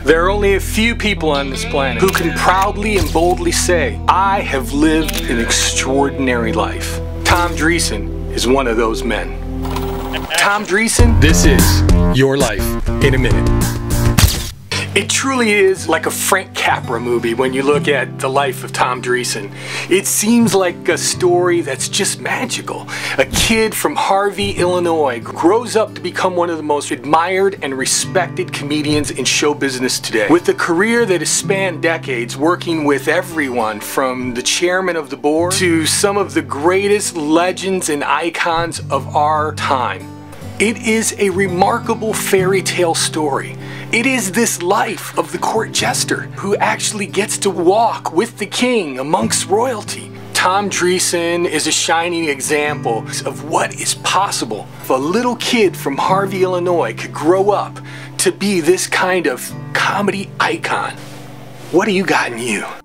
There are only a few people on this planet who can proudly and boldly say, I have lived an extraordinary life. Tom Dreesen is one of those men. Tom Dreesen, this is your life in a minute. It truly is like a Frank Capra movie when you look at the life of Tom Dreesen. It seems like a story that's just magical. A kid from Harvey, Illinois grows up to become one of the most admired and respected comedians in show business today. With a career that has spanned decades, working with everyone from the chairman of the board to some of the greatest legends and icons of our time. It is a remarkable fairy tale story. It is this life of the court jester who actually gets to walk with the king amongst royalty. Tom Dreesen is a shining example of what is possible if a little kid from Harvey, Illinois could grow up to be this kind of comedy icon. What do you got in you?